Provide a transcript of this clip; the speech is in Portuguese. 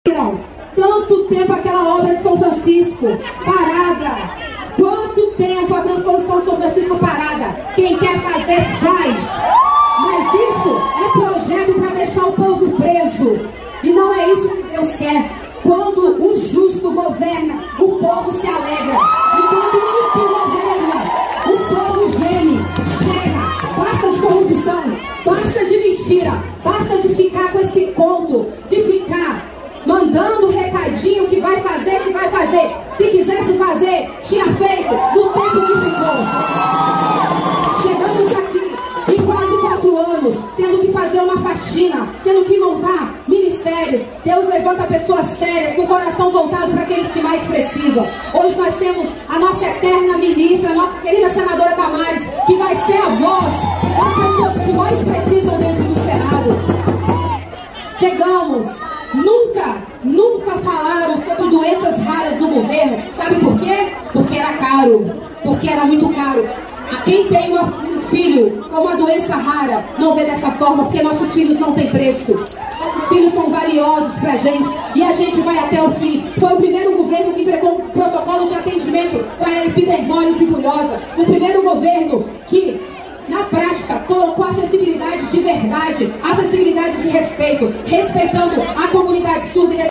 Tanto tempo aquela obra de São Francisco parada. Quanto tempo a transposição de São Francisco parada? Quem quer fazer, faz. Mas isso é projeto para deixar o povo preso. E não é isso que Deus quer. Quando o justo governa, o povo se alegra. E quando o ímpio governa, o povo geme. Chega, basta de corrupção, basta de mentira, basta de ficar com esse conto, de ficar mandando recadinho que vai fazer, que vai fazer. Se quisesse fazer, tinha feito no tempo que ficou. Chegamos aqui em quase 4 anos, tendo que fazer uma faxina, tendo que montar ministérios. Deus levanta pessoas sérias, com o coração voltado para aqueles que mais precisam. Hoje nós temos a nossa eterna ministra, a nossa querida senadora Damares, que vai ser a voz das pessoas que mais precisam dentro do Senado. Chegamos. Nunca falaram sobre doenças raras no governo. Sabe por quê? Porque era caro. Porque era muito caro. Quem tem um filho com uma doença rara não vê dessa forma, porque nossos filhos não têm preço. Nossos filhos são valiosos pra gente e a gente vai até o fim. Foi o primeiro governo que entregou um protocolo de atendimento para a epidermólise fibrosa. O primeiro governo que, na prática, colocou acessibilidade de verdade, acessibilidade de respeito, respeitando a comunidade surda e